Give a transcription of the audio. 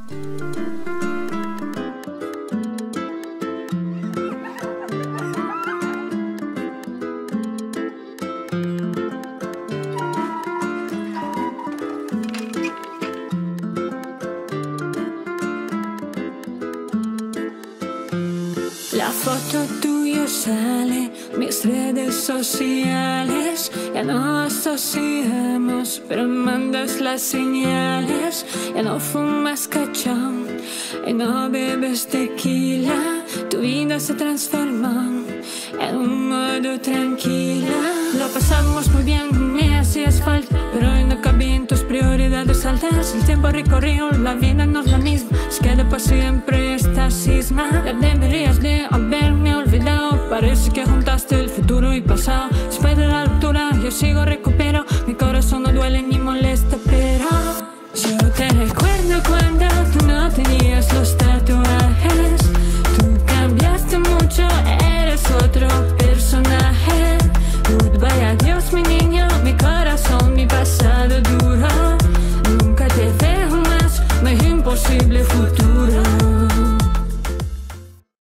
La foto tuya sale, mis redes sociales. Ya no asociamos, pero mandas las señales. Ya no fumas cachón y no bebes tequila. Tu vida se transformó en un modo tranquila. Lo pasamos muy bien, me hacías falta, pero hoy no cabía en tus prioridades altas. El tiempo recorrió, la vida no es la misma. Es que de por siempre esta cisma. Ya deberías de haberme olvidado. Parece que juntaste el futuro y pasado. Después de la ruptura yo sigo recupero. Mi corazón no duele ni molesta, pero yo te recuerdo.